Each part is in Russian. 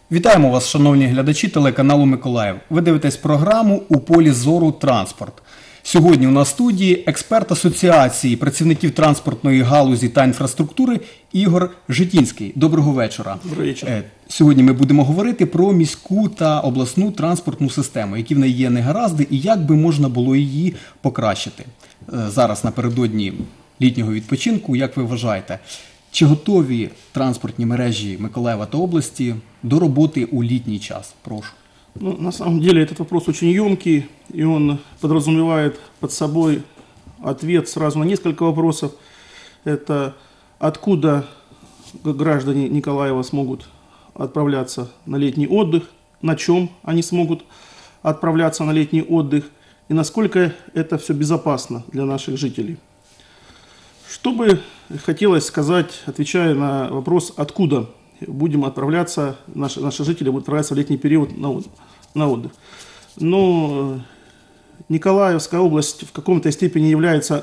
Вітаємо вас, шановні глядачі телеканалу Миколаїв. Ви дивитесь програму «У полі зору транспорт». Сьогодні у нас в студії експерт Асоціації працівників транспортної галузі та інфраструктури Ігор Житінський. Доброго вечора. Добрий вечір. Сьогодні ми будемо говорити про міську та обласну транспортну систему, які в неї є негаразди і як би можна було її покращити. Зараз напередодні літнього відпочинку, як ви вважаєте, чи готові транспортні мережі Миколаєва та області до роботи у літній час? Прошу. На самом деле этот вопрос очень емкий, и он подразумевает под собой ответ сразу на несколько вопросов. Это откуда граждане Николаева смогут отправляться на летний отдых, на чем они смогут отправляться на летний отдых, и насколько это все безопасно для наших жителей. Что бы хотелось сказать, отвечая на вопрос, откуда будем отправляться, наши жители будут отправляться в летний период на отдых. Но Николаевская область в каком-то степени является,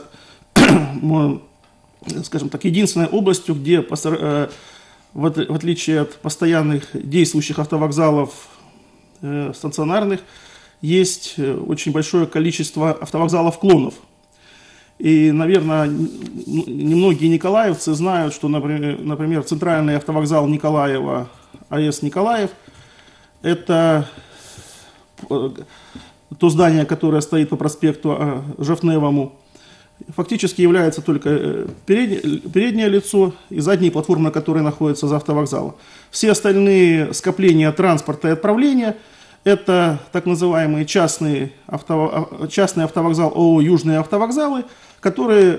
скажем так, единственной областью, где, в отличие от постоянных действующих автовокзалов стационарных, есть очень большое количество автовокзалов-клонов. И, наверное, немногие николаевцы знают, что, например, центральный автовокзал Николаева, АЭС Николаев, это то здание, которое стоит по проспекту Жовтневому, фактически является только переднее лицо и задние платформы, которые находятся за автовокзалом. Все остальные скопления транспорта и отправления – это так называемые частный автовокзал ООО «Южные автовокзалы», которые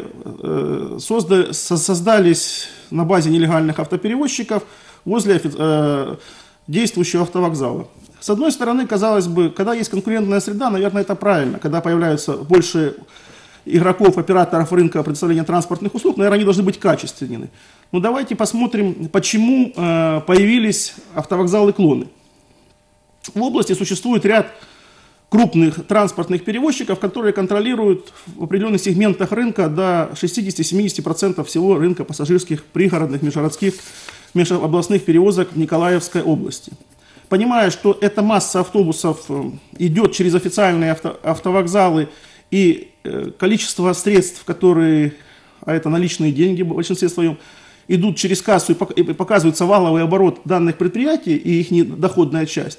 создались на базе нелегальных автоперевозчиков возле действующего автовокзала. С одной стороны, казалось бы, когда есть конкурентная среда, наверное, это правильно. Когда появляются больше игроков, операторов рынка предоставления транспортных услуг, наверное, они должны быть качественными. Но давайте посмотрим, почему появились автовокзалы-клоны. В области существует ряд крупных транспортных перевозчиков, которые контролируют в определенных сегментах рынка до 60-70% всего рынка пассажирских пригородных, межгородских, межобластных перевозок в Николаевской области. Понимая, что эта масса автобусов идет через официальные автовокзалы и количество средств, которые, а это наличные деньги в большинстве своем, идут через кассу и показывается валовый оборот данных предприятий и их доходная часть,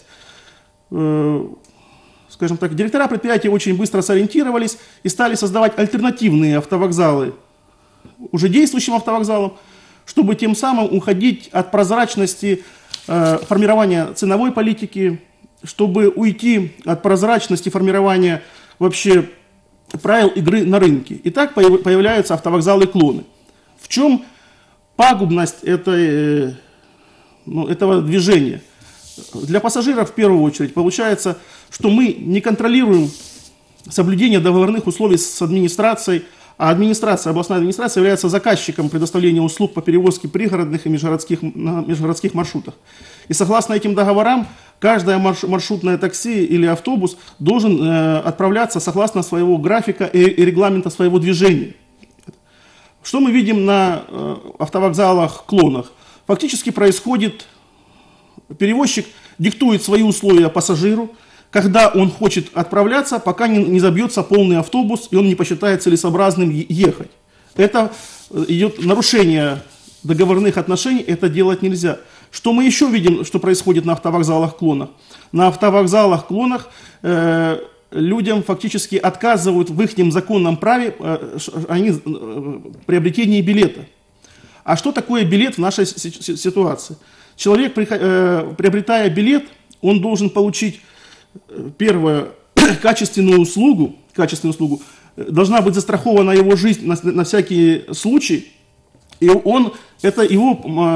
скажем так, директора предприятий очень быстро сориентировались и стали создавать альтернативные автовокзалы уже действующим автовокзалам, чтобы тем самым уходить от прозрачности формирования ценовой политики, чтобы уйти от прозрачности формирования вообще правил игры на рынке. И так появляются автовокзалы-клоны. В чем пагубность этого движения? Для пассажиров в первую очередь получается, что мы не контролируем соблюдение договорных условий с администрацией, а областная администрация является заказчиком предоставления услуг по перевозке пригородных и межгородских маршрутах. И согласно этим договорам, каждое маршрутное такси или автобус должен отправляться согласно своего графика и регламента своего движения. Что мы видим на автовокзалах-клонах? Фактически происходит, перевозчик диктует свои условия пассажиру, когда он хочет отправляться, пока не забьется полный автобус и он не посчитает целесообразным ехать. Это идет нарушение договорных отношений, это делать нельзя. Что мы еще видим, что происходит на автовокзалах-клонах? На автовокзалах-клонах людям фактически отказывают в их законном праве приобретении билета. А что такое билет в нашей ситуации? Человек, приобретая билет, он должен получить, первое, качественную услугу, должна быть застрахована его жизнь на всякий случай, и это его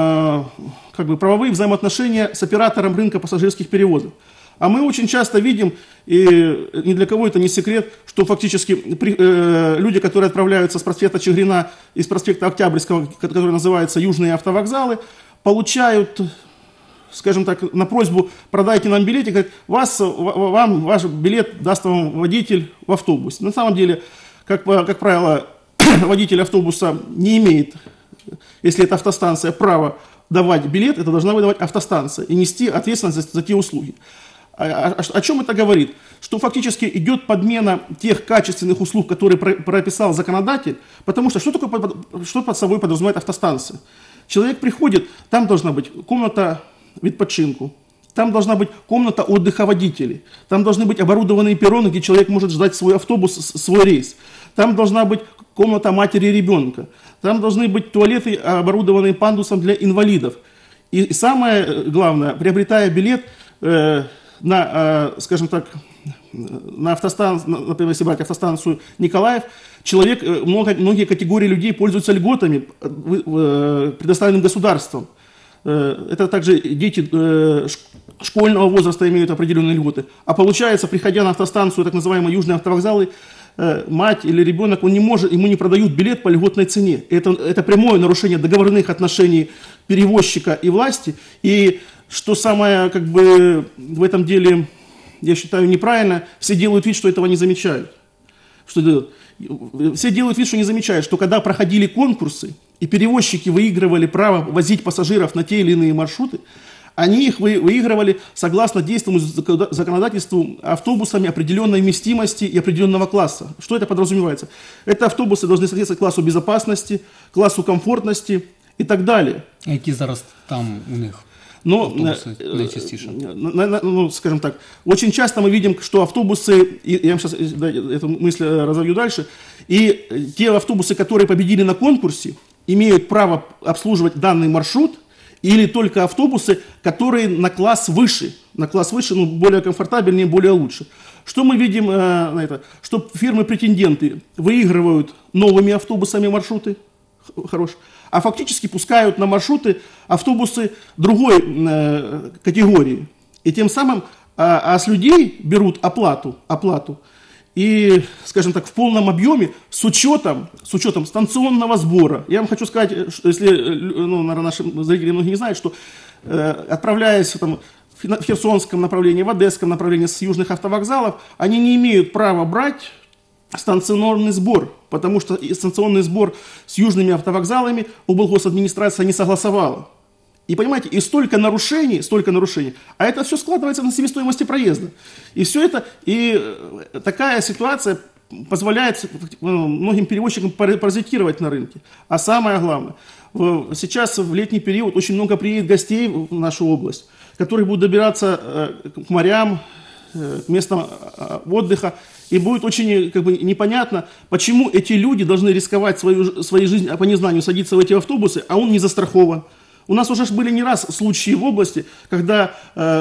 правовые взаимоотношения с оператором рынка пассажирских перевозок. А мы очень часто видим, и ни для кого это не секрет, что фактически люди, которые отправляются с проспекта Чигирина и с проспекта Октябрьского, который называется «Южные автовокзалы», получают, скажем так, на просьбу «продайте нам билетик», говорят, ваш билет даст вам водитель в автобусе. На самом деле, как правило, водитель автобуса не имеет, если это автостанция, права давать билет, это должна выдавать автостанция и нести ответственность за те услуги. О чем это говорит? Что фактически идет подмена тех качественных услуг, которые прописал законодатель, потому что что под собой подразумевает автостанция? Человек приходит, там должна быть комната відпочинку, там должна быть комната отдыха водителей, там должны быть оборудованные перроны, где человек может ждать свой автобус, свой рейс, там должна быть комната матери и ребенка, там должны быть туалеты, оборудованные пандусом для инвалидов. И самое главное, приобретая билет скажем так, на автостанцию, например, если брать автостанцию Николаев, многие категории людей пользуются льготами, предоставленным государством. Это также дети школьного возраста имеют определенные льготы. А получается, приходя на автостанцию, так называемые южные автовокзалы, мать или ребенок, он не может, ему не продают билет по льготной цене. Это прямое нарушение договорных отношений перевозчика и власти. И что самое, в этом деле, я считаю, неправильно, все делают вид, что этого не замечают. Все делают вид, что не замечают, что когда проходили конкурсы, и перевозчики выигрывали право возить пассажиров на те или иные маршруты, они их выигрывали согласно действующему законодательству автобусами определенной вместимости и определенного класса. Что это подразумевается? Это автобусы должны соответствовать классу безопасности, классу комфортности и так далее. А які зараз там у них? Найчастіше. Скажем так, очень часто мы видим, что автобусы, и я вам сейчас эту мысль разовью дальше, и те автобусы, которые победили на конкурсе, имеют право обслуживать данный маршрут, или только автобусы, которые на класс выше, более комфортабельнее, более лучше. Что мы видим на это? Что фирмы-претенденты выигрывают новыми автобусами маршруты, а фактически пускают на маршруты автобусы другой категории. И тем самым с людей берут оплату и, скажем так, в полном объеме с учетом станционного сбора. Я вам хочу сказать, что если, наверное, наши зрители многие не знают, что отправляясь в Херсонском направлении, в Одесском направлении с южных автовокзалов, они не имеют права брать станционный сбор, потому что станционный сбор с южными автовокзалами облгосадминистрация не согласовала. И понимаете, и столько нарушений, а это все складывается на себестоимости проезда. И все это, и такая ситуация позволяет многим перевозчикам паразитировать на рынке. А самое главное, сейчас в летний период очень много приедет гостей в нашу область, которые будут добираться к морям, к местам отдыха, и будет очень непонятно, почему эти люди должны рисковать своей жизнью по незнанию садиться в эти автобусы, а он не застрахован. У нас уже были не раз случаи в области, когда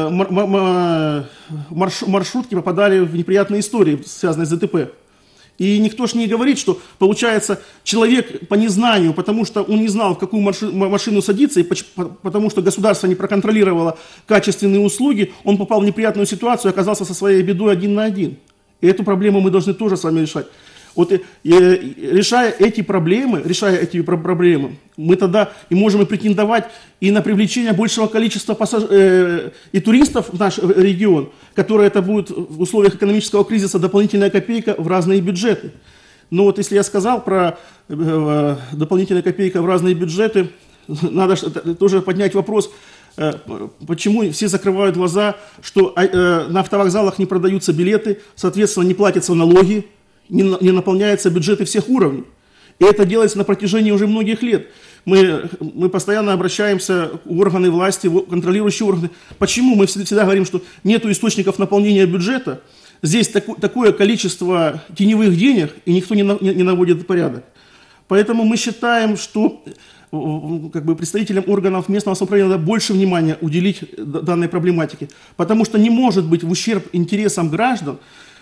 маршрутки попадали в неприятные истории, связанные с ДТП. И никто же не говорит, что, получается, человек по незнанию, потому что он не знал, в какую машину садиться, и потому что государство не проконтролировало качественные услуги, он попал в неприятную ситуацию и оказался со своей бедой один на один. И эту проблему мы должны тоже с вами решать. Вот решая эти проблемы, мы тогда и можем претендовать и на привлечение большего количества и туристов в наш регион, которые это будет в условиях экономического кризиса дополнительная копейка в разные бюджеты. Но вот если я сказал про дополнительная копейка в разные бюджеты, надо тоже поднять вопрос, почему все закрывают глаза, что на автовокзалах не продаются билеты, соответственно, не платятся налоги, не наполняются бюджеты всех уровней. И это делается на протяжении уже многих лет. Мы постоянно обращаемся в органы власти, в контролирующие органы. Почему мы всегда говорим, что нет источников наполнения бюджета, здесь такое количество теневых денег, и никто не наводит порядок. Поэтому мы считаем, что представителям органов местного самоуправления надо больше внимания уделить данной проблематике. Потому что не может быть в ущерб интересам граждан,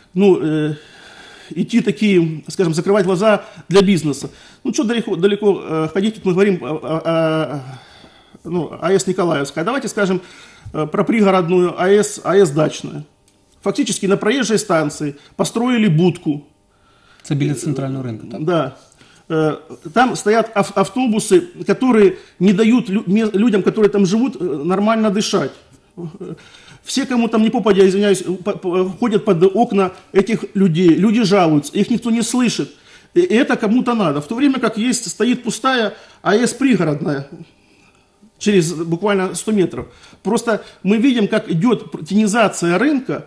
идти такие, скажем, закрывать глаза для бизнеса. Что далеко ходить, тут мы говорим АЭС Николаевская. Давайте скажем про пригородную АЭС Дачная. Фактически на проезжей станции построили будку. Это біля центрального рынка, так? Да. Там стоят автобусы, которые не дают людям, которые там живут, нормально дышать. Все, кому там не попадя, извиняюсь, ходят под окна этих людей. Люди жалуются, их никто не слышит. И это кому-то надо. В то время как стоит пустая АЭС пригородная. через буквально 100 метров. Просто мы видим, как идет тенизация рынка,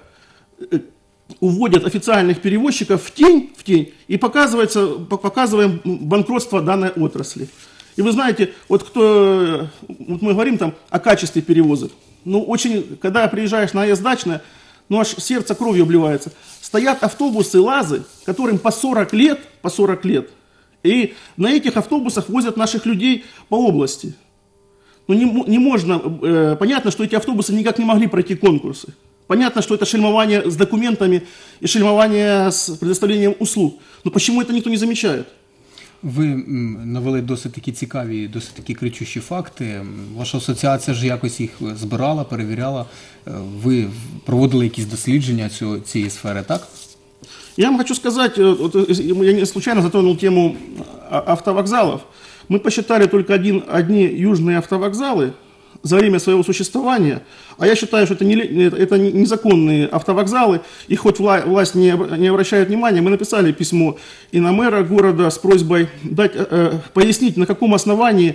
уводят официальных перевозчиков в тень и показываем банкротство данной отрасли. И вы знаете, вот мы говорим там о качестве перевозок. Ну, когда приезжаешь на АЭС Дачная, аж сердце кровью обливается. Стоят автобусы ЛАЗы, которым по 40 лет, и на этих автобусах возят наших людей по области. Ну, не можно, понятно, что эти автобусы никак не могли пройти конкурсы. Понятно, что это шельмование с документами и шельмование с предоставлением услуг. Но почему это никто не замечает? Ви навели досить такі цікаві, досить такі кричущі факти. Ваша асоціація ж якось їх збирала, перевіряла. Ви проводили якісь дослідження цієї сфери, так? Я вам хочу сказать, я не случайно затронул тему автовокзалов. Мы посчитали только одни южные автовокзалы за время своего существования, а я считаю, что это незаконные автовокзалы, и хоть власть не обращает внимания, мы написали письмо и на мэра города с просьбой пояснить, на каком основании,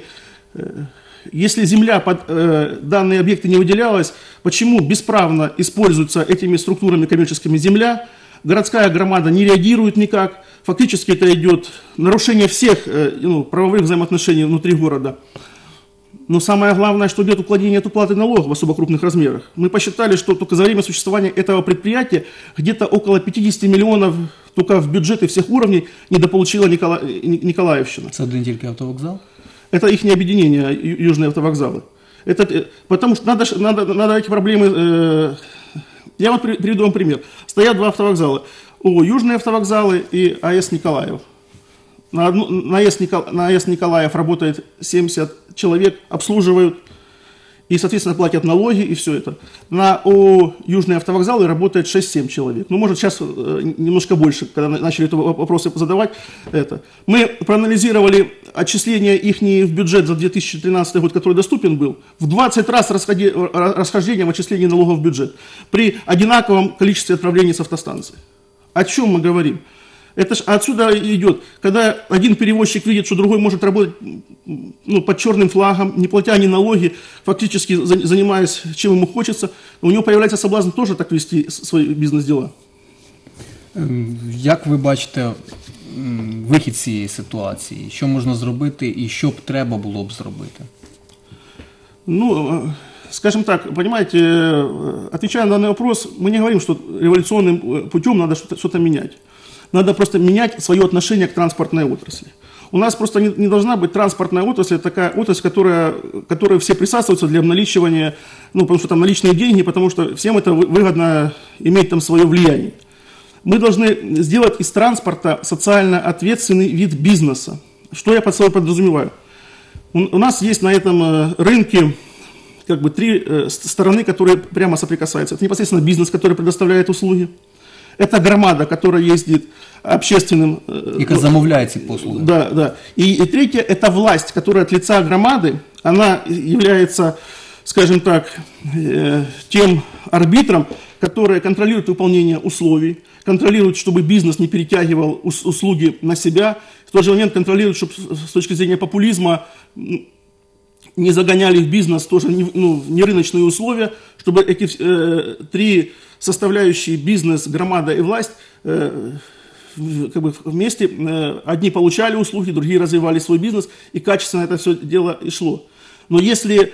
если земля под данные объекты не выделялась, почему бесправно используется этими структурами коммерческими земля, городская громада не реагирует никак, фактически это идет нарушение всех правовых взаимоотношений внутри города. Но самое главное, что идет уклонение от уплаты налогов в особо крупных размерах. Мы посчитали, что только за время существования этого предприятия где-то около 50 миллионов только в бюджеты всех уровней недополучила Николаевщина. Это один только автовокзал? Это их объединение, южные автовокзалы. Потому что надо эти проблемы... Я вот приведу вам пример. Стоят два автовокзала. Южные автовокзалы и АЭС Николаев. На АЭС Николаев работает 70 человек, обслуживают и, соответственно, платят налоги и все это. На южные автовокзалы работает 6-7 человек. Ну, может, сейчас немножко больше, когда начали эти вопросы задавать. Мы проанализировали отчисления их в бюджет за 2013 год, который доступен был, в 20 раз расхождение в отчислении налогов в бюджет при одинаковом количестве отправлений с автостанций. О чем мы говорим? Это ж отсюда идет, когда один перевозчик видит, что другой может работать под черным флагом, не платя ни налоги, фактически занимаясь чем ему хочется, у него появляется соблазн тоже так вести свої бізнес-діла. Як ви бачите вихід з цієї ситуації? Що можна зробити і що б треба було б зробити? Ну, скажем так, понимаете, отвечая на данный вопрос, мы не говорим, что революционным путем надо что-то менять. Надо просто менять свое отношение к транспортной отрасли. У нас просто не должна быть транспортная отрасль, такая отрасль, которой все присасываются для обналичивания, потому что там наличные деньги, потому что всем это выгодно иметь там свое влияние. Мы должны сделать из транспорта социально ответственный вид бизнеса. Что я под собой подразумеваю? У нас есть на этом рынке три стороны, которые прямо соприкасаются. Это непосредственно бизнес, который предоставляет услуги. Это громада, которая ездит общественным... И замовляет эти послуги. Да. И третье, это власть, которая от лица громады, она является, скажем так, тем арбитром, который контролирует выполнение условий, контролирует, чтобы бизнес не перетягивал услуги на себя, в тот же момент контролирует, чтобы с точки зрения популизма не загоняли в бизнес тоже нерыночные условия, чтобы эти три составляющие бизнес, громада и власть вместе одни получали услуги, другие развивали свой бизнес, и качественно это все дело и шло. Но если,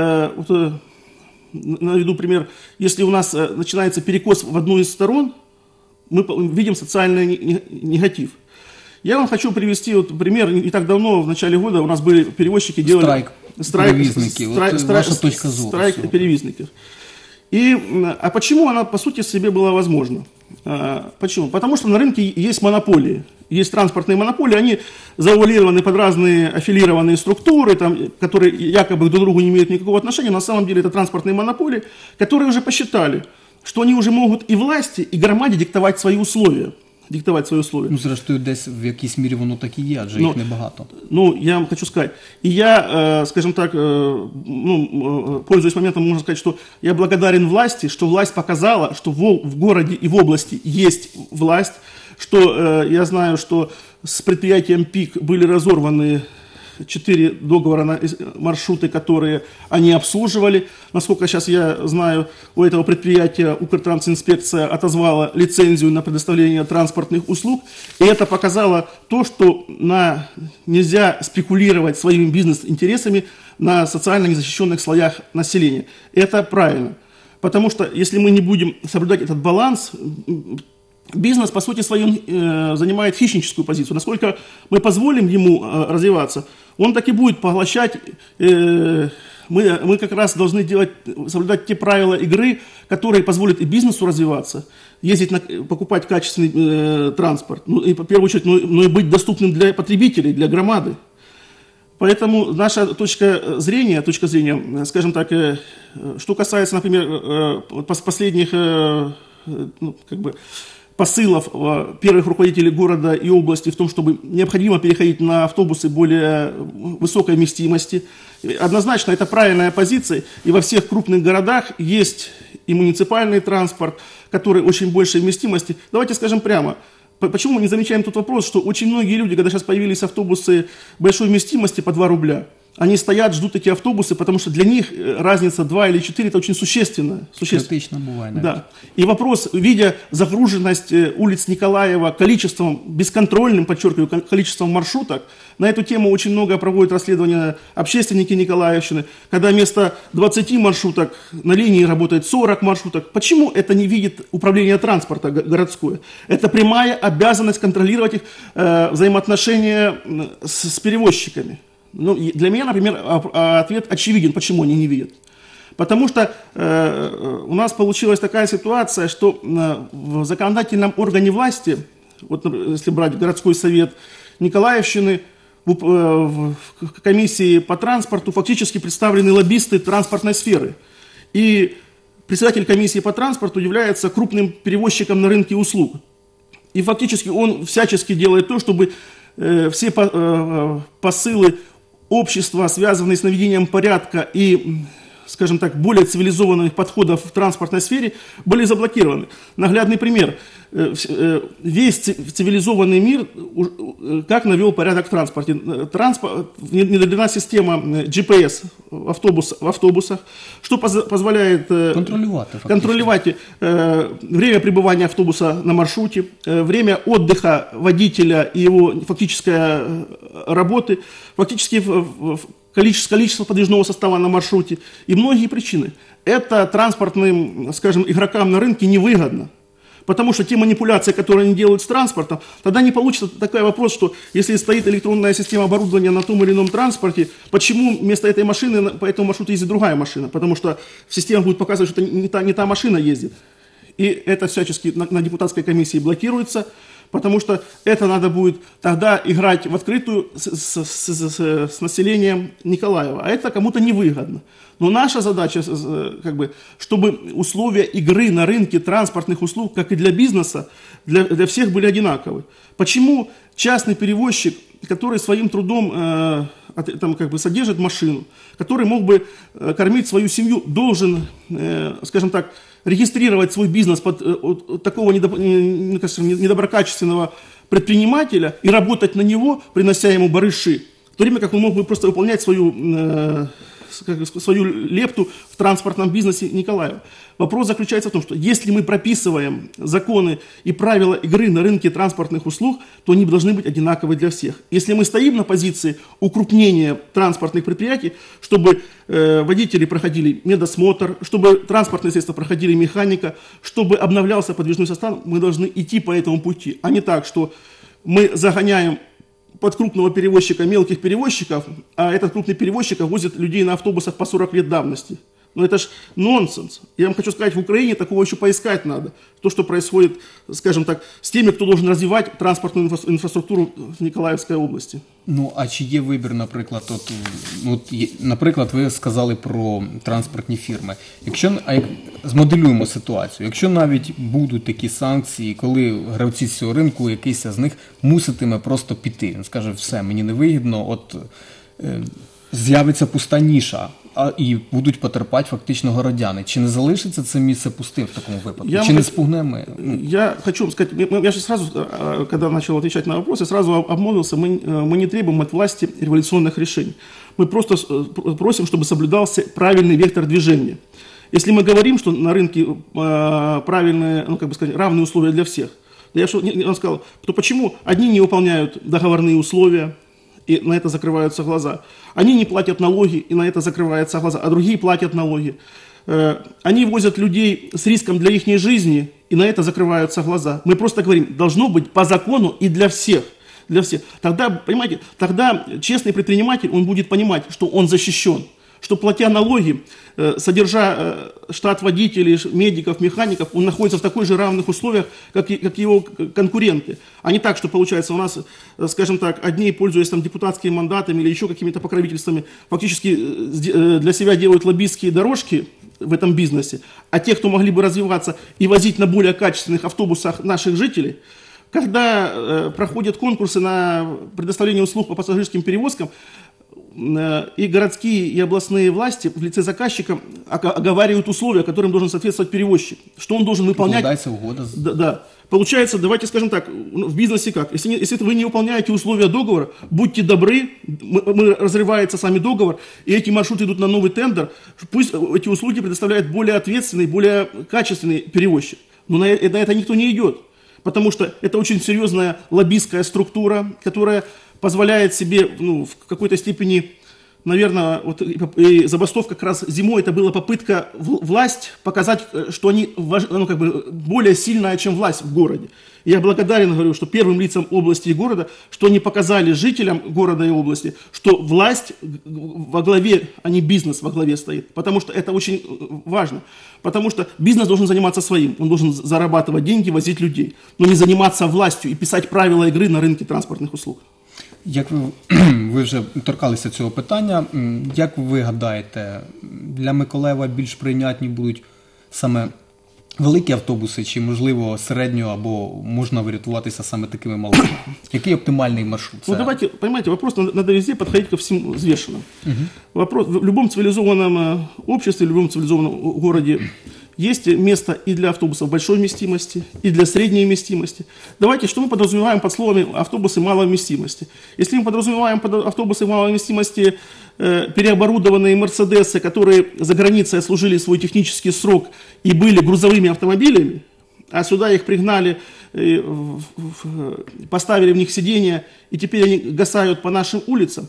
наведу пример, если у нас начинается перекос в одну из сторон, мы видим социальный негатив. Я вам хочу привести пример. Не так давно, в начале года, у нас были перевозчики, делали... Страйк ваша точка зору. Страйк перевозников. А почему она, по сути, себе была возможна? Почему? Потому что на рынке есть монополии. Есть транспортные монополии, они завуалированы под разные аффилированные структуры, которые якобы друг к другу не имеют никакого отношения. На самом деле это транспортные монополии, которые уже посчитали, что они уже могут и власти, и громаде диктовать свои условия. Зрештою, десь в якійсь мірі воно так і є, адже їх небагато. Я вам хочу сказать, и я, скажем так, пользуясь моментом, можно сказать, что я благодарен власти, что власть показала, что в городе и в области есть власть, что я знаю, что с предприятием ПИК были разорваны 4 договора на маршруты, которые они обслуживали. Насколько сейчас я знаю, у этого предприятия Укртрансинспекция отозвала лицензию на предоставление транспортных услуг. И это показало то, что нельзя спекулировать своими бизнес-интересами на социально незащищенных слоях населения. Это правильно. Потому что если мы не будем соблюдать этот баланс, бизнес, по сути своей, занимает хищническую позицию. Насколько мы позволим ему развиваться, он так и будет поглощать. Мы как раз должны соблюдать те правила игры, которые позволят и бизнесу развиваться, покупать качественный транспорт, и, в первую очередь, но и быть доступным для потребителей, для громады. Поэтому наша точка зрения, скажем так, что касается, например, последних посылов первых руководителей города и области в том, чтобы необходимо переходить на автобусы более высокой вместимости. Однозначно, это правильная позиция, и во всех крупных городах есть и муниципальный транспорт, который очень большей вместимости. Давайте скажем прямо, почему мы не замечаем тот вопрос, что очень многие люди, когда сейчас появились автобусы большой вместимости по 2 рубля, они стоят, ждут эти автобусы, потому что для них разница 2 или 4 – это очень существенно. Критично бывает. Да. И вопрос, видя загруженность улиц Николаева количеством, бесконтрольным, подчеркиваю, количеством маршруток, на эту тему очень много проводят расследования общественники Николаевщины, когда вместо 20 маршруток на линии работает 40 маршруток. Почему это не видит управление транспорта городское? Это прямая обязанность контролировать их взаимоотношения с перевозчиками. Ну, для меня, например, ответ очевиден, почему они не видят. Потому что у нас получилась такая ситуация, что в законодательном органе власти, вот если брать городской совет Николаевщины, в комиссии по транспорту фактически представлены лоббисты транспортной сферы. И председатель комиссии по транспорту является крупным перевозчиком на рынке услуг. И фактически он всячески делает то, чтобы все посылы общества, связанные с наведением порядка и, скажем так, более цивилизованных подходов в транспортной сфере, были заблокированы. Наглядный пример. Весь цивилизованный мир как навел порядок в транспорте. Внедрена система GPS в автобусах, что позволяет контролировать время пребывания автобуса на маршруте, время отдыха водителя и его фактической работы, фактически количество подвижного состава на маршруте и многие причины. Это транспортным, скажем, игрокам на рынке невыгодно. Потому что те манипуляции, которые они делают с транспортом, тогда не получится такой вопрос, что если стоит электронная система оборудования на том или ином транспорте, почему вместо этой машины по этому маршруту ездит другая машина? Потому что система будет показывать, что это не та машина ездит. И это всячески на депутатской комиссии блокируется, потому что это надо будет тогда играть в открытую с населением Николаева. А это кому-то невыгодно. Но наша задача, чтобы условия игры на рынке транспортных услуг, как и для бизнеса, для всех были одинаковы. Почему частный перевозчик, который своим трудом содержит машину, который мог бы кормить свою семью, должен, скажем так, регистрировать свой бизнес под такого недоброкачественного предпринимателя и работать на него, принося ему барыши, в то время как он мог бы просто выполнять свою лепту в транспортном бизнесе Николаева. Вопрос заключается в том, что если мы прописываем законы и правила игры на рынке транспортных услуг, то они должны быть одинаковы для всех. Если мы стоим на позиции укрупнения транспортных предприятий, чтобы водители проходили медосмотр, чтобы транспортные средства проходили механика, чтобы обновлялся подвижной состав, мы должны идти по этому пути, а не так, что мы загоняем под крупного перевозчика мелких перевозчиков, а этот крупный перевозчик возит людей на автобусах по 40 лет давности. Но это ж нонсенс. Я вам хочу сказать, в Украине такого еще поискать надо. То, что происходит, скажем так, с теми, кто должен розвивати транспортну інфраструктуру в Ніколаївській області. Ну, а чи є вибір, наприклад, наприклад, ви сказали про транспортні фірми. Змоделюємо ситуацію. Якщо навіть будуть такі санкції, коли гравці з цього ринку, якийсь з них муситиме просто піти. Він скаже, все, мені не вигідно, з'явиться пуста ніша. і будуть потерпати фактично городяни. Чи не залишиться це місце пустим в такому випадку? Я Чи вам не хот- спугнемо? Я хочу вам сказать, я же сразу, когда начал отвечать на вопросы, сразу обмолвился, мы не требуем от власти революционных решений. Мы просто просим, чтобы соблюдался правильный вектор движения. Если мы говорим, что на рынке правильные, ну, как бы сказать, равные условия для всех, я вам сказал, то почему одни не выполняют договорные условия, и на это закрываются глаза. Они не платят налоги, и на это закрываются глаза, а другие платят налоги. Они возят людей с риском для их жизни, и на это закрываются глаза. Мы просто говорим, должно быть по закону и для всех. Для всех. Тогда, понимаете, тогда честный предприниматель, он будет понимать, что он защищен. Что, платя налоги, содержа штат водителей, медиков, механиков, он находится в такой же равных условиях, как его конкуренты. А не так, что получается у нас, скажем так, одни, пользуясь там депутатскими мандатами или еще какими-то покровительствами, фактически для себя делают лоббистские дорожки в этом бизнесе, а те, кто могли бы развиваться и возить на более качественных автобусах наших жителей, когда проходят конкурсы на предоставление услуг по пассажирским перевозкам, и городские, и областные власти в лице заказчика оговаривают условия, которым должен соответствовать перевозчик. Что он должен выполнять. Укладається угода. Да. Получается, давайте скажем так, в бизнесе как? Если вы не выполняете условия договора, будьте добры, разрывается сами договор, и эти маршруты идут на новый тендер, пусть эти услуги предоставляет более ответственный, более качественный перевозчик. Но на это никто не идет, потому что это очень серьезная лоббистская структура, которая позволяет себе, ну, в какой-то степени, наверное, вот и забастовка как раз зимой, это была попытка власть показать, что они, ну, как бы более сильная, чем власть в городе. Я благодарен, говорю, что первым лицам области и города, что они показали жителям города и области, что власть во главе, а не бизнес во главе стоит. Потому что это очень важно. Потому что бизнес должен заниматься своим. Он должен зарабатывать деньги, возить людей. Но не заниматься властью и писать правила игры на рынке транспортных услуг. Як ви вже торкалися цього питання, як ви гадаєте, для Миколаєва більш прийнятні будуть саме великі автобуси, чи, можливо, середньо, або можна врятуватися саме такими малими? Який оптимальний маршрут? Ну, давайте, понимаете, вопрос надо везде подходить ко всем взвешенно. Вопрос, в любом цивилизованном обществе, в любом цивилизованном городе есть место и для автобусов большой вместимости, и для средней вместимости. Давайте, что мы подразумеваем под словами автобусы малой вместимости? Если мы подразумеваем под автобусы малой вместимости переоборудованные «Мерседесы», которые за границей служили свой технический срок и были грузовыми автомобилями, а сюда их пригнали, поставили в них сиденья, и теперь они гасают по нашим улицам,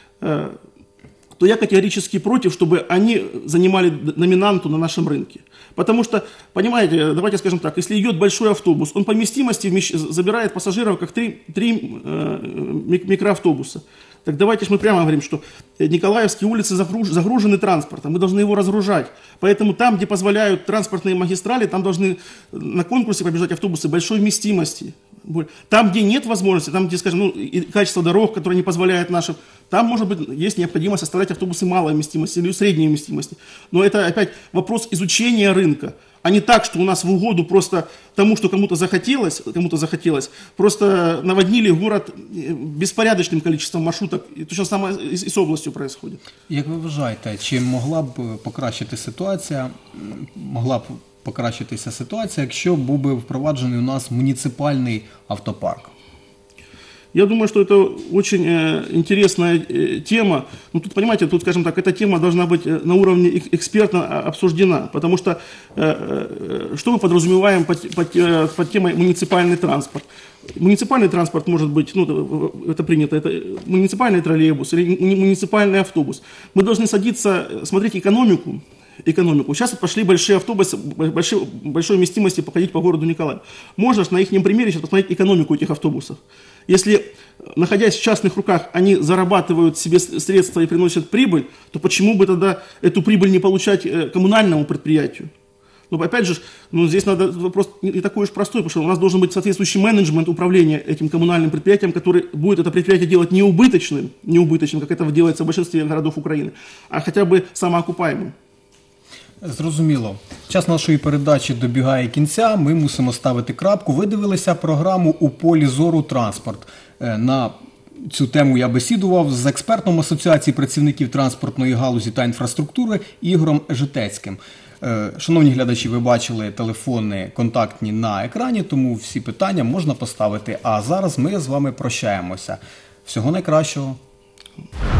то я категорически против, чтобы они занимали доминанту на нашем рынке. Потому что, понимаете, давайте скажем так, если идет большой автобус, он по вместимости забирает пассажиров как три микроавтобуса. Так давайте же мы прямо говорим, что Николаевские улицы загружены транспортом, мы должны его разгружать. Поэтому там, где позволяют транспортные магистрали, там должны на конкурсе побежать автобусы большой вместимости. Там, где нет возможности, там, где, скажем, и качество дорог, которое не позволяет нашим, там, может быть, есть необходимость оставлять автобусы малой вместимости или средней вместимости. Но это опять вопрос изучения рынка, а не так, что у нас в угоду просто тому, что кому-то захотелось, просто наводнили город беспорядочным количеством маршруток. И то же самое и с областью происходит. Як ви вважаєте, чи могла б покращитися ситуація, якщо був би впроваджений у нас муніципальний автопарк? Я думаю, что это очень интересная тема. Ну, тут, понимаете, тут, скажем так, эта тема должна быть на уровне экспертно обсуждена. Потому что, что мы подразумеваем под темой муниципальный транспорт? Муниципальный транспорт может быть, ну, это принято, это муниципальный троллейбус или муниципальный автобус. Мы должны садиться, смотреть экономику. Сейчас вот пошли большие автобусы, большой вместимости походить по городу Николаев. Можно на их примере сейчас посмотреть экономику этих автобусов. Если, находясь в частных руках, они зарабатывают себе средства и приносят прибыль, то почему бы тогда эту прибыль не получать коммунальному предприятию? Но опять же, здесь надо вопрос не такой уж простой, потому что у нас должен быть соответствующий менеджмент управления этим коммунальным предприятием, который будет это предприятие делать не убыточным, как это делается в большинстве городов Украины, а хотя бы самоокупаемым. Зрозуміло. Час нашої передачі добігає кінця, ми мусимо ставити крапку. Ви дивилися програму «У полі зору транспорт» на цю тему я бесідував з експертом Асоціації працівників транспортної галузі та інфраструктури Ігорем Житецьким. Шановні глядачі, ви бачили телефони контактні на екрані, тому всі питання можна поставити. А зараз ми з вами прощаємося. Всього найкращого.